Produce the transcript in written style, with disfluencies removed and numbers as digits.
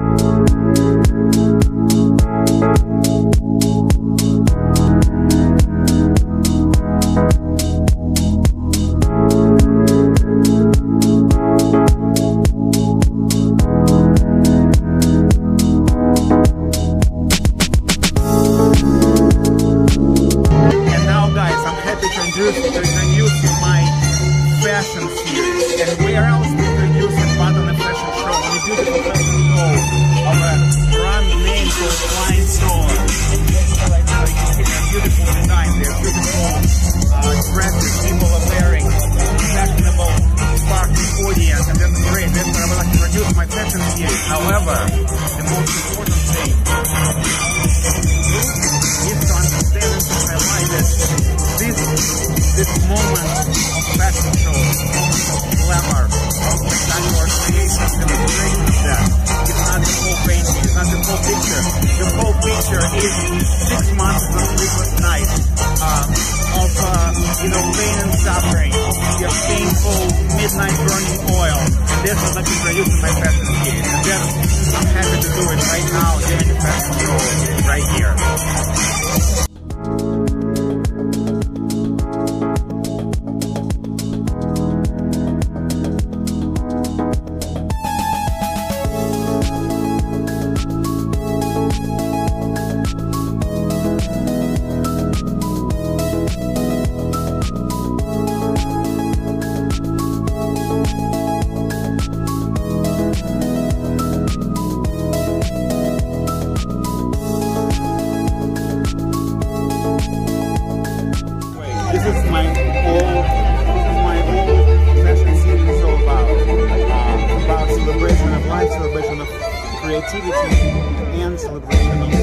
fashion series, and where else we produce it but on a fashion show on a beautiful fashion show of a brand name called Flying Store. Right now you can see their beautiful design, their beautiful dresses people are wearing, fashionable, sparkling audience, and that's great. That's what I would like to produce my fashion series. However, the most important thing is to understand and to highlight that this moment of fashion show, glamour, our creations, and the duration of that, it's not the whole painting, it's not the whole picture. The whole picture is 6 months of sleepless nights, of pain and suffering, of your painful midnight burning oil. And that's what I'm producing my fashion series. And then I'm happy to do it right now during the fashion show right here. This is my whole fashion series is all about celebration of life, celebration of creativity, and celebration of